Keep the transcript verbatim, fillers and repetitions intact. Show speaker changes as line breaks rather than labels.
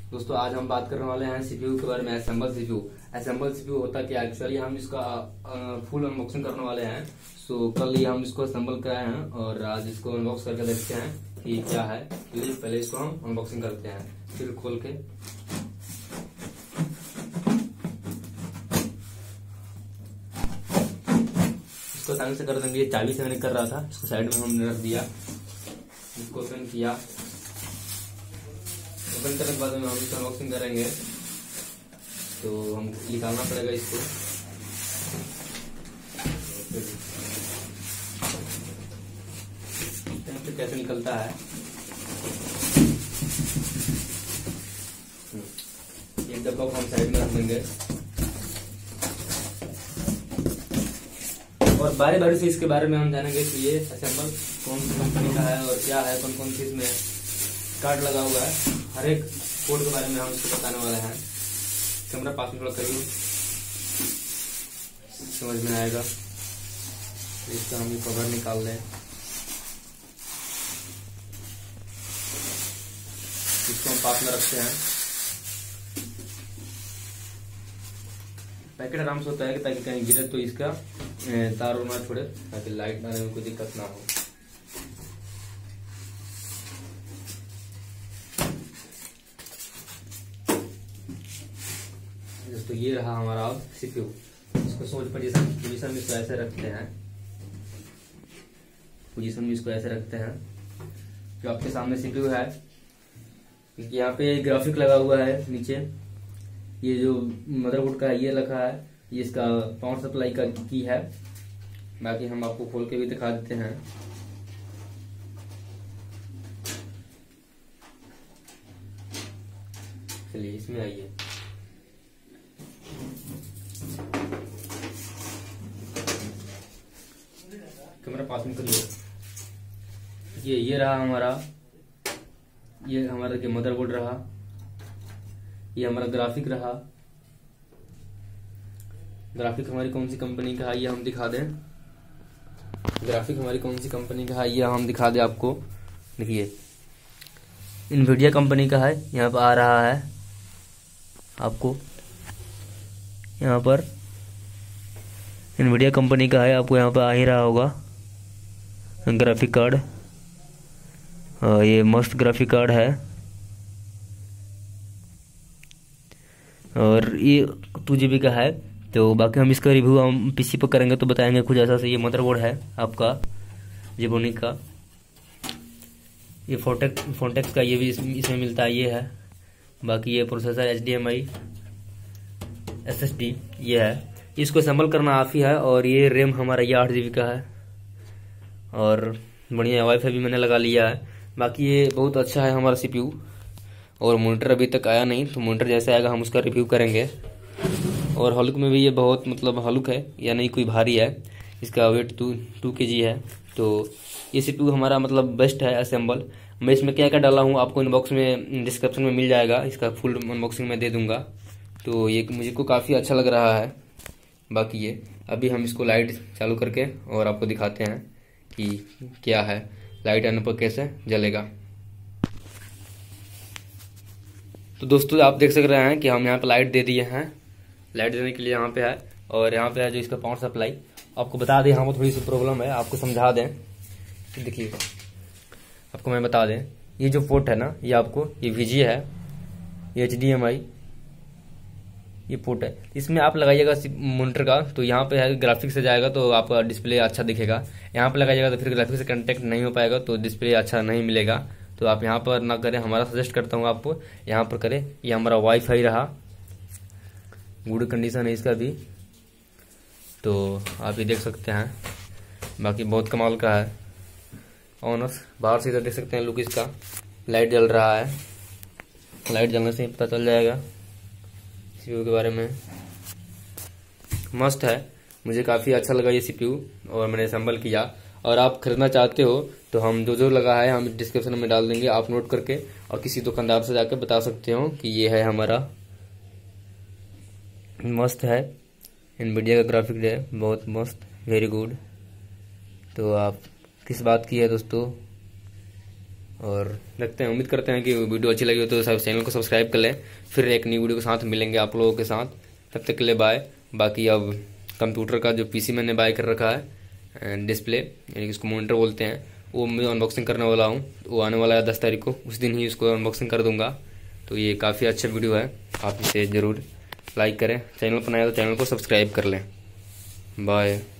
दोस्तों आज हम बात करने वाले हैं सीपीयू के बारे में। असेंबल सीपीयू असेंबल सीपीयू होता क्या एक्चुअली, हम इसका फुल अनबॉक्सिंग करने वाले हैं। सो कल ही हम इसको असेंबल कराए हैं और आज इसको अनबॉक्स करके देखते हैं कि क्या है। तो पहले इसको हम अनबॉक्सिंग करते हैं, फिर खोल के इसको साइड से कर देंगे। चाबी से मैंने कर रहा था, इसको साइड में हमने रख दिया, इसको ओपन किया। ओपन करने के बाद में हम इसको अनबॉक्सिंग करेंगे तो हम निकालना पड़ेगा इसको। तो कैसे निकलता है, एक डब्बा को हम साइड में रख देंगे और बारी बारी से इसके बारे में हम जानेंगे कि ये असेंबल कौन सी कंपनी का है और क्या है, कौन कौन सी इसमें कार्ड लगा हुआ है, हर एक कोड के बारे में हम इसको बताने वाले हैं। कैमरा पास में थोड़ा करिए, समझ में आएगा। इसका हम ये कवर निकाल लें, इसको हम पास में रखते हैं। पैकेट आराम से होता है ताकि कहीं गिरे तो इसका तार और ना छोड़े, ताकि लाइट आने में कोई दिक्कत ना हो। तो ये रहा हमारा सीपीयू। इसको सोच पोजीशन पोजीशन में इसको ऐसे रखते हैं, पोजीशन में इसको ऐसे रखते हैं। जो आपके सामने सीपीयू है, यहाँ पे ग्राफिक लगा हुआ है नीचे। ये जो मदरबोर्ड का है ये रखा है, ये इसका पावर सप्लाई का की है। बाकी हम आपको खोल के भी दिखा देते हैं। चलिए इसमें आइए। कैमरा पास में करिए। ये ये रहा हमारा, ये हमारा देखिए मदरबोर्ड रहा, ये हमारा ग्राफिक रहा। ग्राफिक हमारी कौन सी कंपनी का है ये हम दिखा दें। ग्राफिक हमारी कौन सी कंपनी का है ये हम दिखा दें आपको। देखिए इनवीडिया कंपनी का है, यहाँ पर आ रहा है आपको। यहाँ पर इनवीडिया कंपनी का है, आपको यहाँ पर आ ही रहा होगा ग्राफिक कार्ड। ये मस्त ग्राफिक कार्ड है और ये टू जी बी का है। तो बाकी हम इसका रिव्यू हम पीसी पर करेंगे तो बताएंगे कुछ ऐसा से। ये मदरबोर्ड है आपका जेबोनिक का, ये फोटेक फोनटेक्स का, ये भी इसमें मिलता है, ये है। बाकी ये processor H D M I S S D ये है। इसको असेंबल करना आप ही है। और ये रैम हमारा ये आठ जी बी का है और बढ़िया वाईफाई भी मैंने लगा लिया है। बाकी ये बहुत अच्छा है हमारा सीपीयू। और मॉनिटर अभी तक आया नहीं, तो मॉनिटर जैसे आएगा हम उसका रिव्यू करेंगे। और हल्क में भी ये बहुत मतलब हल्क है, या नहीं कोई भारी है। इसका वेट टू टू के जी है। तो ये सीपीयू हमारा मतलब बेस्ट है असेंबल। मैं इसमें क्या क्या डाला हूँ आपको इनबॉक्स में डिस्क्रिप्शन में मिल जाएगा, इसका फुल अनबॉक्सिंग में दे दूंगा। तो ये मुझे को काफ़ी अच्छा लग रहा है। बाकी ये अभी हम इसको लाइट चालू करके और आपको दिखाते हैं कि क्या है, लाइट आने पर कैसे जलेगा। तो दोस्तों आप देख सक रहे हैं कि हम यहाँ पे लाइट दे दिए हैं। लाइट देने के लिए यहाँ पे है, और यहाँ पे है जो इसका पावर सप्लाई। आपको बता दें यहाँ पर थोड़ी सी प्रॉब्लम है, आपको समझा दें। देखिए आपको मैं बता दें, ये जो पोर्ट है ना, ये आपको ये वीजी है, ये एच डी एम आई ये पोर्ट है। इसमें आप लगाइएगा मॉनिटर का, तो यहाँ पे है ग्राफिक्स से जाएगा तो आपका डिस्प्ले अच्छा दिखेगा। यहाँ पे लगाइएगा तो फिर ग्राफिक्स से कनेक्ट नहीं हो पाएगा, तो डिस्प्ले अच्छा नहीं मिलेगा। तो आप यहाँ पर ना करें, हमारा सजेस्ट करता हूँ आपको यहाँ पर करें। ये हमारा वाईफाई रहा, गुड कंडीशन है इसका भी, तो आप ये देख सकते हैं। बाकी बहुत कमाल का है। ऑनर्स बाहर से इधर देख सकते हैं लुक इसका। लाइट जल रहा है, लाइट जलने से ही पता चल जाएगा सीपीयू के बारे में। मस्त है, मुझे काफ़ी अच्छा लगा ये सीपीयू और मैंने असेंबल किया। और आप खरीदना चाहते हो तो हम जो जो लगा है हम डिस्क्रिप्शन में डाल देंगे, आप नोट करके और किसी दुकानदार से जाकर बता सकते हो कि ये है हमारा। मस्त है, इनवीडिया का ग्राफिक है, बहुत मस्त, वेरी गुड। तो आप किस बात की है दोस्तों, और देखते हैं, उम्मीद करते हैं कि वीडियो अच्छी लगी हो तो सब चैनल को सब्सक्राइब कर लें। फिर एक नई वीडियो के साथ मिलेंगे आप लोगों के साथ, तब तक के लिए बाय। बाकी अब कंप्यूटर का जो पीसी मैंने बाय कर रखा है, डिस्प्ले यानी कि इसको मॉनिटर बोलते हैं, वो मैं अनबॉक्सिंग करने वाला हूँ। वो आने वाला है दस तारीख को, उस दिन ही उसको अनबॉक्सिंग कर दूंगा। तो ये काफ़ी अच्छा वीडियो है, आप इसे ज़रूर लाइक करें। चैनल पर नया तो चैनल को सब्सक्राइब कर लें। बाय।